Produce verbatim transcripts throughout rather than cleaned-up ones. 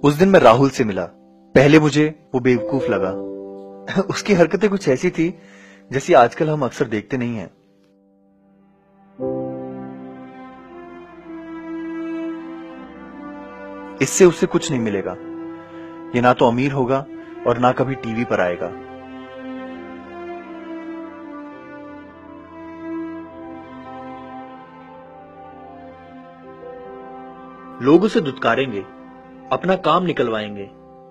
उस दिन मैं राहुल से मिला। पहले मुझे वो बेवकूफ लगा। उसकी हरकतें कुछ ऐसी थी जैसी आजकल हम अक्सर देखते नहीं हैं। इससे उसे कुछ नहीं मिलेगा। ये ना तो अमीर होगा और ना कभी टीवी पर आएगा। लोग उसे दुत्कारेंगे, अपना काम निकलवाएंगे।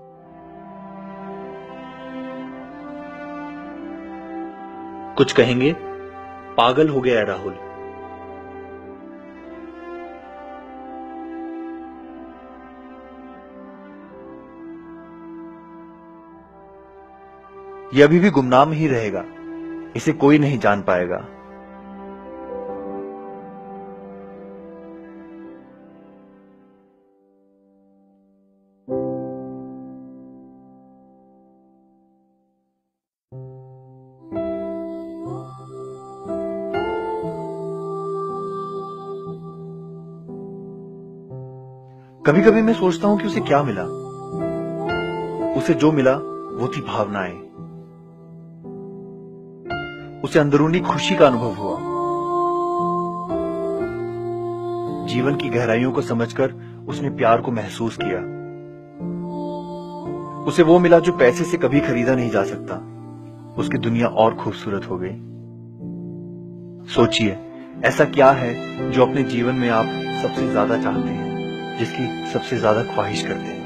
कुछ कहेंगे, पागल हो गया है राहुल। ये अभी भी गुमनाम ही रहेगा। इसे कोई नहीं जान पाएगा। कभी कभी मैं सोचता हूं कि उसे क्या मिला। उसे जो मिला वो थी भावनाएं। उसे अंदरूनी खुशी का अनुभव हुआ। जीवन की गहराइयों को समझकर उसने प्यार को महसूस किया। उसे वो मिला जो पैसे से कभी खरीदा नहीं जा सकता। उसकी दुनिया और खूबसूरत हो गई। सोचिए, ऐसा क्या है जो अपने जीवन में आप सबसे ज्यादा चाहते हैं, जिसकी सबसे ज्यादा ख्वाहिश करते हैं।